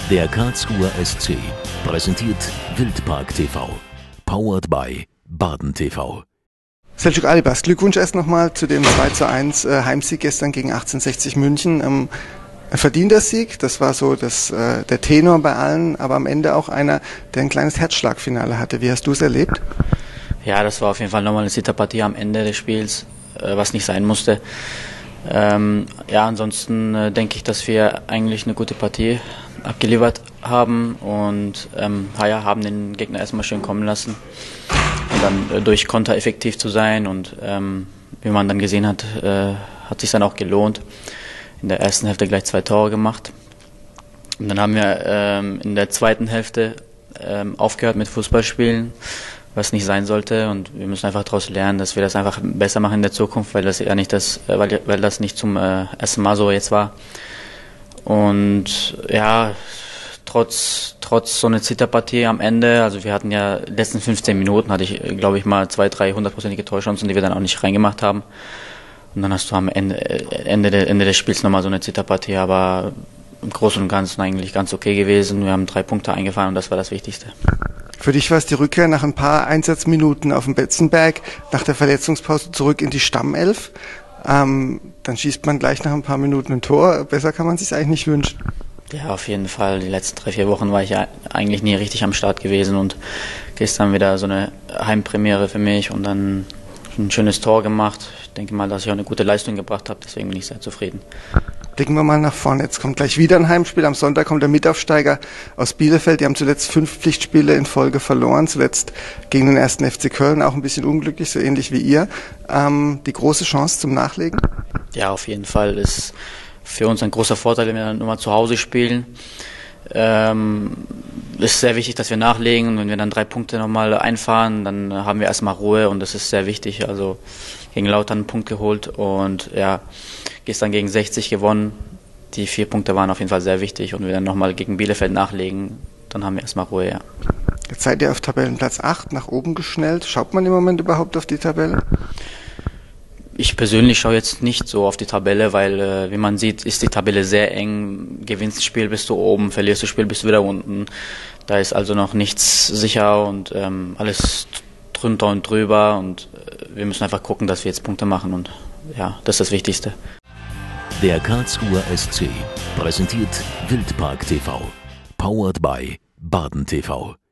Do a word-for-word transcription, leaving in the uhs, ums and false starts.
Der Karlsruher S C präsentiert Wildpark T V. Powered by Baden T V. Selçuk Alibas, Glückwunsch erst nochmal zu dem zwei zu eins äh, Heimsieg gestern gegen achtzehnhundertsechzig München. Ähm, ein verdienter Sieg, das war so das, äh, der Tenor bei allen, aber am Ende auch einer, der ein kleines Herzschlagfinale hatte. Wie hast du es erlebt? Ja, das war auf jeden Fall nochmal eine Zitterpartie am Ende des Spiels, äh, was nicht sein musste. Ähm, ja, ansonsten äh, denke ich, dass wir eigentlich eine gute Partie abgeliefert haben und ähm, ja, haben den Gegner erstmal schön kommen lassen und dann äh, durch Konter effektiv zu sein und ähm, wie man dann gesehen hat, äh, hat sich dann auch gelohnt. In der ersten Hälfte gleich zwei Tore gemacht und dann haben wir ähm, in der zweiten Hälfte ähm, aufgehört mit Fußballspielen, was nicht sein sollte, und wir müssen einfach daraus lernen, dass wir das einfach besser machen in der Zukunft, weil das ja nicht das, weil, weil das nicht zum äh, ersten Mal so jetzt war. Und ja, trotz trotz so einer Zitterpartie am Ende, also wir hatten ja die letzten fünfzehn Minuten hatte ich, glaube ich, mal zwei, drei hundertprozentige Torchancen, die wir dann auch nicht reingemacht haben. Und dann hast du am Ende Ende, de, Ende des Spiels nochmal so eine Zitterpartie, aber im Großen und Ganzen eigentlich ganz okay gewesen. Wir haben drei Punkte eingefahren und das war das Wichtigste. Für dich war es die Rückkehr nach ein paar Einsatzminuten auf dem Betzenberg, nach der Verletzungspause zurück in die Stammelf. Ähm, dann schießt man gleich nach ein paar Minuten ein Tor. Besser kann man es sich eigentlich nicht wünschen. Ja, auf jeden Fall. Die letzten drei, vier Wochen war ich ja eigentlich nie richtig am Start gewesen und gestern wieder so eine Heimpremiere für mich und dann ein schönes Tor gemacht. Ich denke mal, dass ich auch eine gute Leistung gebracht habe, deswegen bin ich sehr zufrieden. Blicken wir mal nach vorne. Jetzt kommt gleich wieder ein Heimspiel. Am Sonntag kommt der Mitaufsteiger aus Bielefeld. Die haben zuletzt fünf Pflichtspiele in Folge verloren. Zuletzt gegen den ersten F C Köln, auch ein bisschen unglücklich, so ähnlich wie ihr. Ähm, die große Chance zum Nachlegen? Ja, auf jeden Fall ist für uns ein großer Vorteil, wenn wir dann immer zu Hause spielen. Ähm, ist sehr wichtig, dass wir nachlegen, und wenn wir dann drei Punkte nochmal einfahren, dann haben wir erstmal Ruhe, und das ist sehr wichtig. Also gegen Lautern einen Punkt geholt und ja, gestern gegen sechzig gewonnen. Die vier Punkte waren auf jeden Fall sehr wichtig, und wenn wir dann nochmal gegen Bielefeld nachlegen, dann haben wir erstmal Ruhe, ja. Jetzt seid ihr auf Tabellenplatz acht nach oben geschnellt. Schaut man im Moment überhaupt auf die Tabelle? Ich persönlich schaue jetzt nicht so auf die Tabelle, weil, äh, wie man sieht, ist die Tabelle sehr eng. Gewinnst das Spiel, bist du oben, verlierst das Spiel, bist du wieder unten. Da ist also noch nichts sicher und ähm, alles drunter und drüber, und äh, wir müssen einfach gucken, dass wir jetzt Punkte machen, und ja, das ist das Wichtigste. Der Karlsruher S C präsentiert Wildpark T V. Powered by Baden T V.